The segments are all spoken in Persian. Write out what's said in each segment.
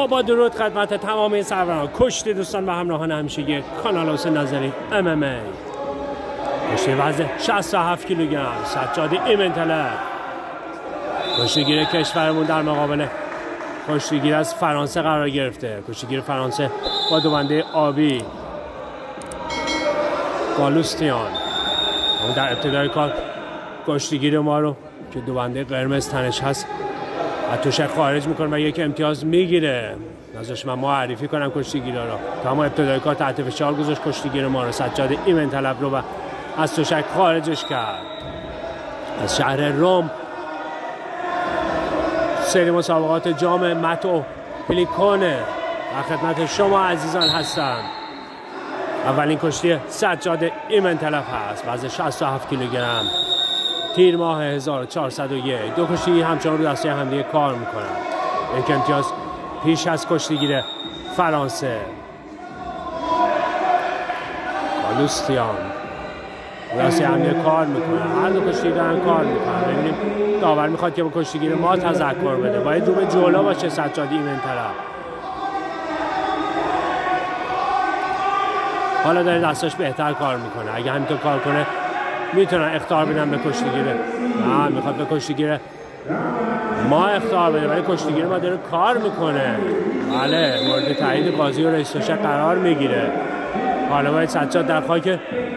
خب با درود خدمت تمام این سروران کشتی دوستان و همراهان همیشگی کانال حسین نظری MMA. کشتی وزن 67 کیلوگرم سجاد ایمنطلب، کشتیگیر کشورمون در مقابل کشتیگیر از فرانسه قرار گرفته. کشتیگیر فرانسه با دوبنده آبی گالوستیان، اون در ابتدای کار کشتیگیر ما رو که دوبنده قرمز تنش هست از توشک خارج میکنه و یک امتیاز میگیره. ازش من معرفی کنم کشتیگیرا رو تا اما ابتدای کار تحت فشار گذاشت کشتیگیر ما رو، سجاد ایمنطلب رو، و از توشک خارجش کرد. از شهر روم سری مسابقات جام متو پلیکونه در خدمت شما عزیزان هستم. اولین کشتی سجاد ایمنطلب هست، وزن 67 کیلوگرم، تیر ماه 1401. دو کشتی همچنان رو دسته همدیگه کار میکنن. یک امتیاز پیش از کشتیگیر فرانسه گالوستیان رو دسته همدیگه کار میکنن. هر دو کشتی دارن کار میکنن. ببینیم داور میخواد که با کشتیگیر ما تذکر بده، باید رو به جلو باشه سجاد ایمنطلب. حالا داره دستاش بهتر کار میکنه. اگه همینطور کار کنه میتونن اخطار بدن به کشتیگیره. نه، میخواد به کشتیگیره ما اخطار بده، ولی کشتیگیر ما داره کار میکنه. بله، مورد تایید قاضی و رئیس توشک قرار میگیره. حالا باید سجاد در خاک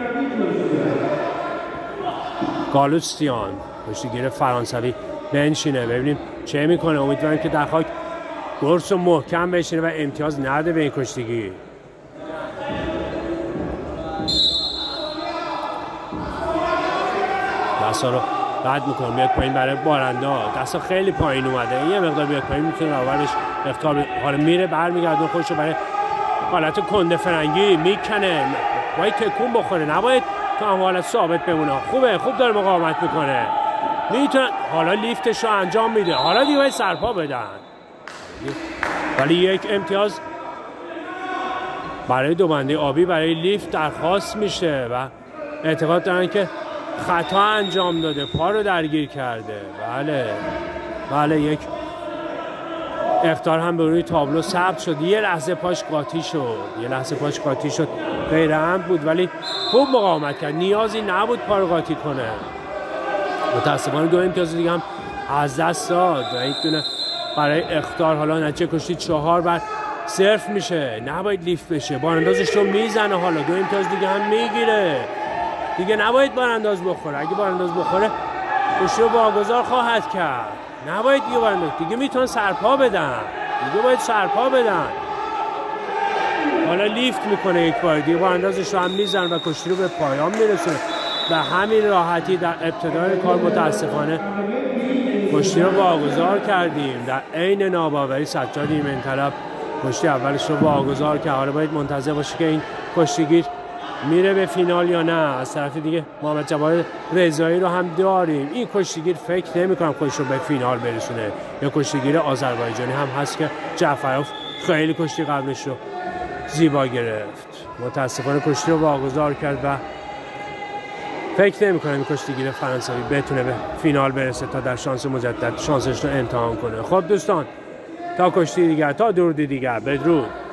گالوستیان کشتیگیر فرانسوی بنشینه. ببینیم چه میکنه. امیدواریم که در خاک گرس و محکم بشینه و امتیاز نده به این کشتیگیر. دستا رو رد میکنه، میاد پایین برای بارنده. دستا خیلی پایین اومده، یه مقدار بیاد پایین میتونه آورش اختار بده. حالا میره برمیگردون خودش رو برای حالت کنده فرنگی میکنه. باید تکون بخوره، نباید تو هم حالت ثابت بمونه. خوب داره مقاومت میکنه، میتونه. حالا لیفتش رو انجام میده. حالا دیگه باید سرپا بدن، ولی یک امتیاز برای دوبنده آبی برای لیفت درخواست میشه و اعتقاد دارن که خطا انجام داده، پا رو درگیر کرده. بله یک اخطار هم به روی تابلو ثبت شد. یه لحظه پاش قاطی شد، غیر عمد بود ولی خوب مقاومت کرد. نیازی نبود پا رو قاطی کنه. متاسفانه دو امتیاز دیگه هم از دست داد و یک دونه برای اخطار. حالا نتیجه کشتی 4-0 میشه. نباید لیفت بشه، باراندازش رو میزنه. حالا دو امتیاز دیگه هم میگیره. دیگه نباید بارانداز بخوره. اگه بارانداز بخوره کشتی رو واگذار خواهد کرد. نباید دیگه بارانداز، دیگه میتونن سرپا بدن. حالا لیفت میکنه یک بار دیگه، باراندازش رو هم میزنه و کشتی رو به پایان میرسونه. به همین راحتی در ابتدای کار متاسفانه کشتی رو واگذار کردیم. در عین ناباوری سجاد ایمنطلب کشتی اولش رو واگذار کرد. حالا باید منتظر باشه که این کشتیگیر میره به فینال یا نه. از طرف دیگه محمد جواد رضایی رو هم داریم. این کشتیگیر فکر نمی‌کنم خودش رو به فینال برسونه. یا کشتیگیر آذربایجانی هم هست که جعفروف خیلی کشتی قبلش رو زیبا گرفت. متاسفانه کشتی رو واگذار کرد و فکر نمی‌کنم این کشتیگیر فرانسوی بتونه به فینال برسه تا در شانس مجدد شانسش رو امتحان کنه. خب دوستان، تا کشتی دیگر، تا درود دیگر، بدرود.